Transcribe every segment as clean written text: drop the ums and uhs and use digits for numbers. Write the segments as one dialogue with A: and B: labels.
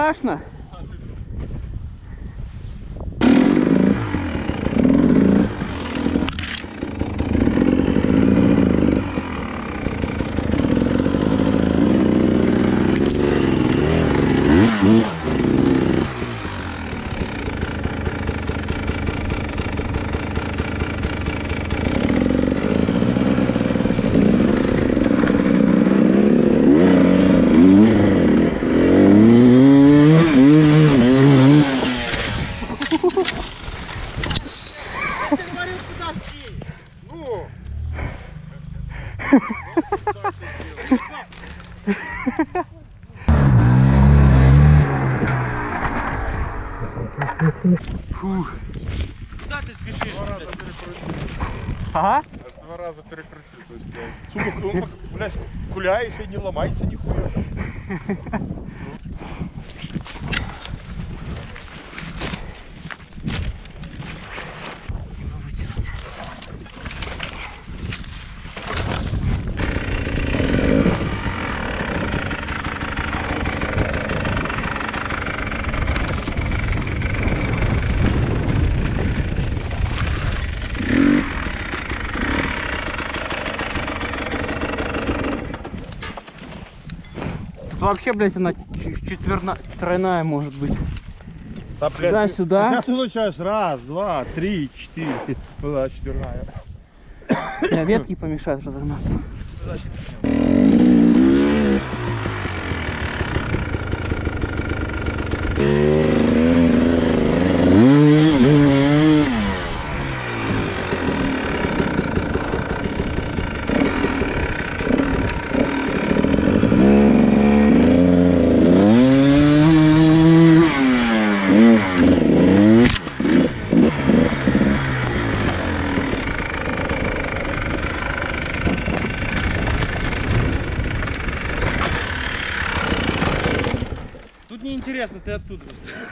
A: страшно?
B: Фух. Куда ты спешишь?
A: Ага.
C: Аж 2 раза перекрутился. Сука, он, блядь, гуляешь и не ломается нихуя.
A: Вообще, блядь, она тройная может быть.
C: Да,
A: Туда-сюда.
C: Сейчас ты получаешь 1, 2, 3, 4. Ну да, 4-я.
A: Да, ветки помешают разогнаться.
B: Тут неинтересно, ты оттуда.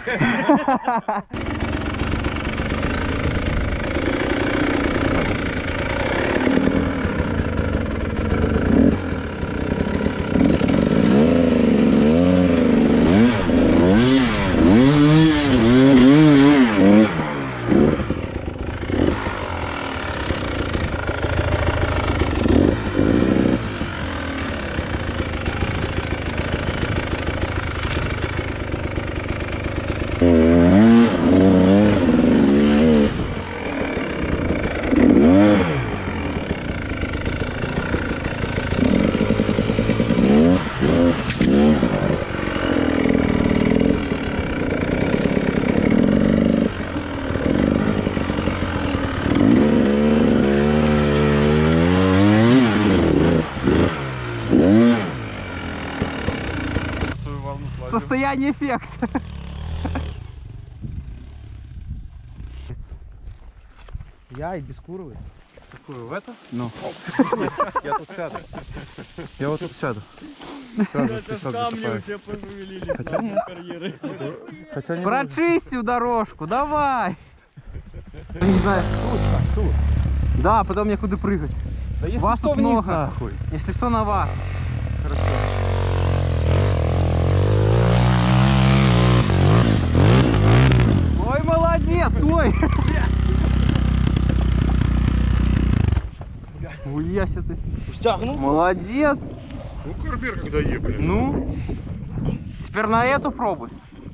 A: Состояние эффекта.
B: Я и Бескуровый.
D: Какую, в это?
A: Ну.
D: Я тут сяду. Я вот тут сяду. Сразу в песок закопаюсь. Хотя нет. Хотя не
A: Прочистил дорожку, давай. Не знаю. Да, потом мне куда прыгать.
D: Да если
A: Вас
D: что,
A: тут
D: вниз,
A: много.
D: нахуй.
A: Если что, на вас. Хорошо. Ой, молодец, стой! Ульяся ты.
B: Стягнул?
A: Молодец.
C: Ну, карбир когда ебали.
A: Ну, теперь на эту пробуй.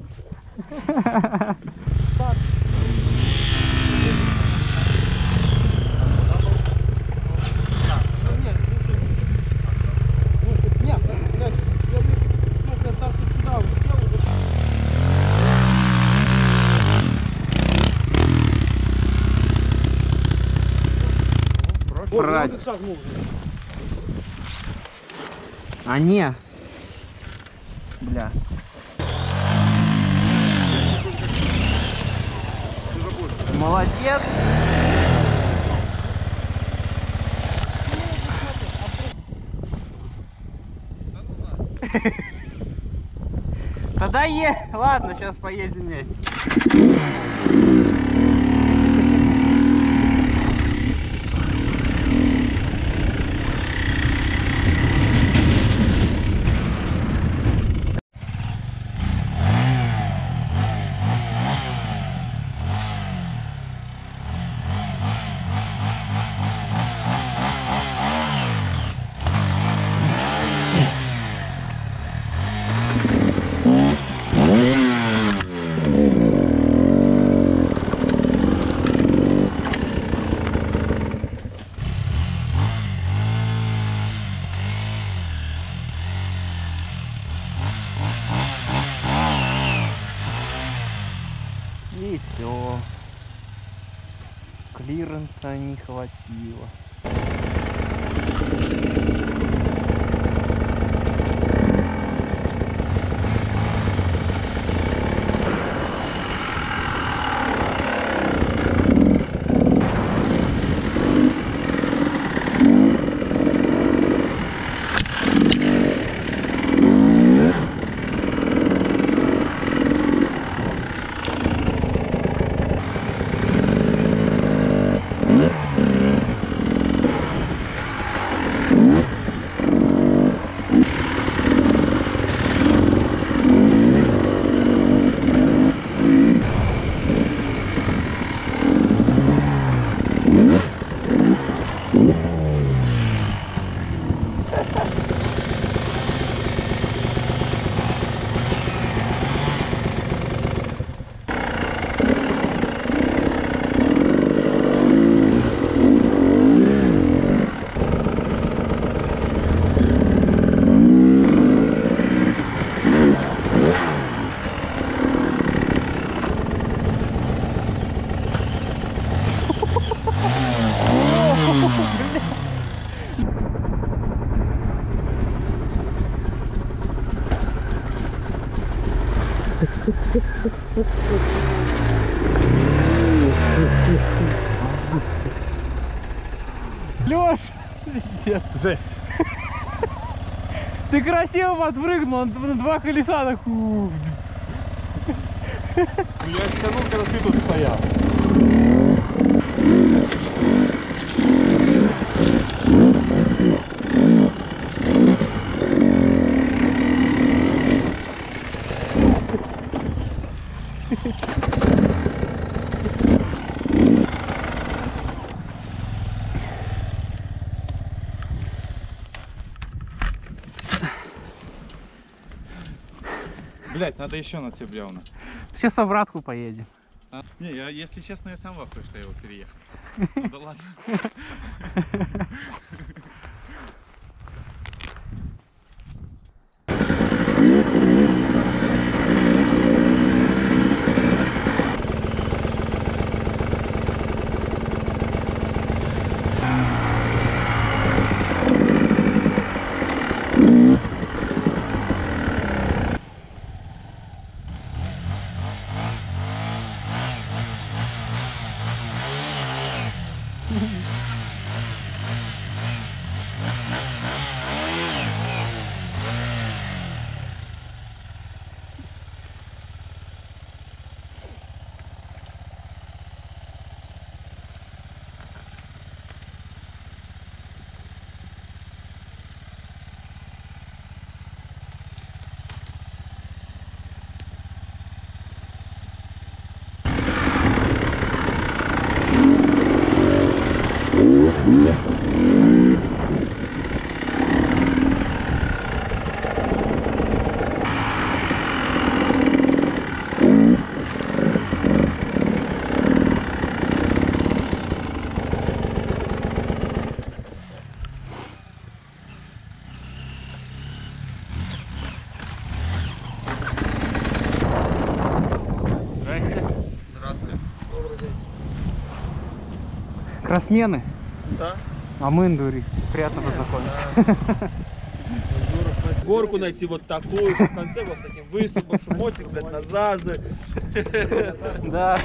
A: Брать. А не. Бля. Молодец. Тогда ладно, сейчас поедем вместе. 14 не хватило. Лёш, пиздец.
C: Жесть.
A: Ты красиво подпрыгнул, на два колеса так.
C: Я тянул, когда ты тут стоял.
D: Блять, надо еще на тебе бревна.
A: Сейчас обратку поедем.
D: Не, я, если честно, я сам в ахуе, что я его переехал. Ну да ладно.
A: Кроссмены,
B: Да.
A: а мы индуристы. Приятно познакомиться.
B: Горку найти вот такую, в конце вот с таким выступом, что мотик, блядь, на ЗАЗы.
A: Да.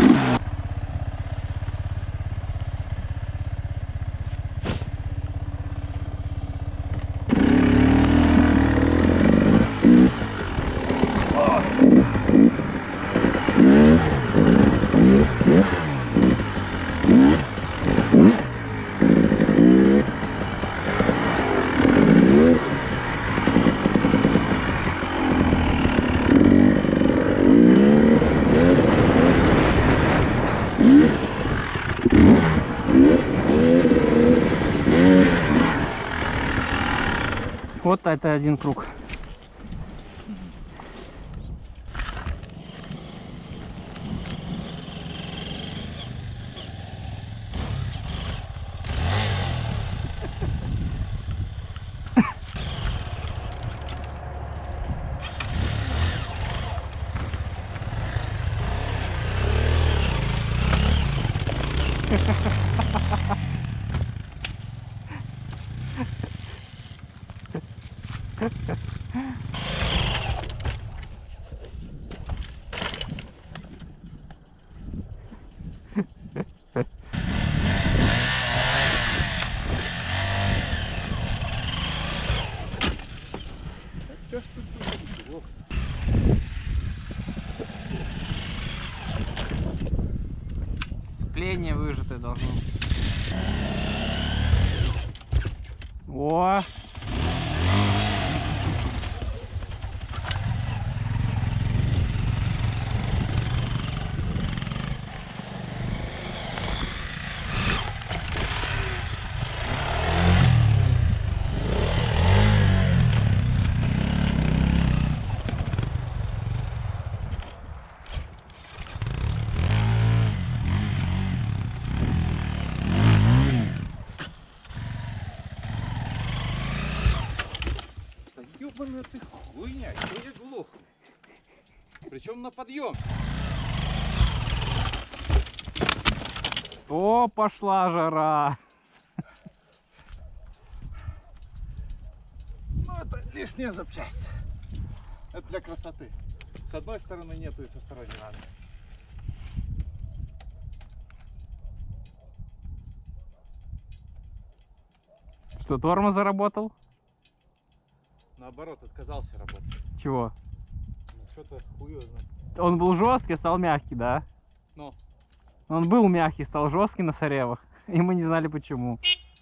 A: Вот это один круг. Ha ha ha. Сцепление выжатое должно быть. О!
D: Ёбаная ты хуйня, что я глохну. Причем на подъем.
A: О, пошла жара.
D: Ну это лишняя запчасть. Это для красоты. С одной стороны нету и со второй не надо.
A: Что, тормоз заработал?
D: Наоборот, отказался работать.
A: Чего?
D: Ну что-то хуёзно.
A: Он был жесткий, стал мягкий, да?
D: Ну.
A: Он был мягкий, стал жесткий на соревах. И мы не знали почему.